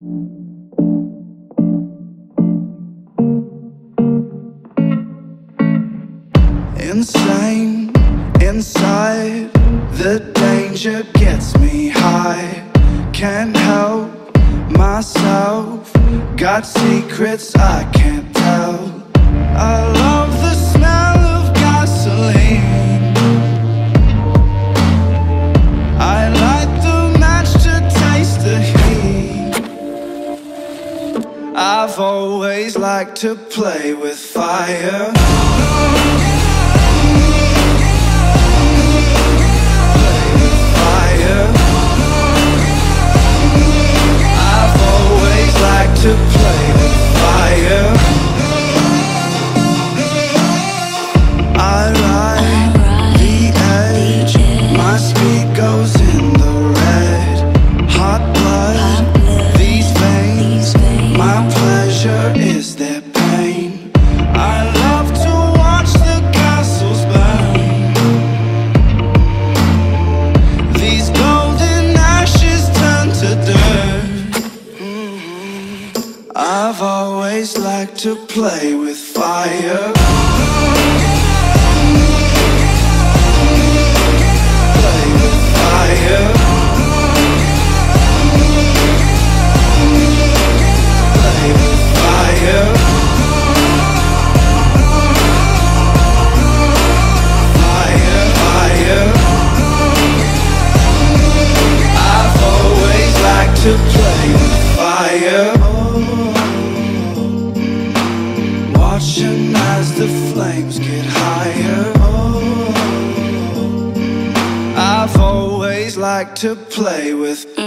Insane, inside, the danger gets me high. Can't help myself, got secrets I can't tell. I love the smell of gasoline. I light the match to taste the heat. I've always liked to play with fire. I've always liked to play with fire. I ride the edge, my speed goes in the red. Hot blood, these veins, my pleasure is their pain. I love to watch the castles burn. These golden ashes turn to dirt. I've always liked to play with fire. Play with fire. Play with fire. Fire, fire. I've always liked to play with fire. Watching as the flames get higher. I've always liked to play with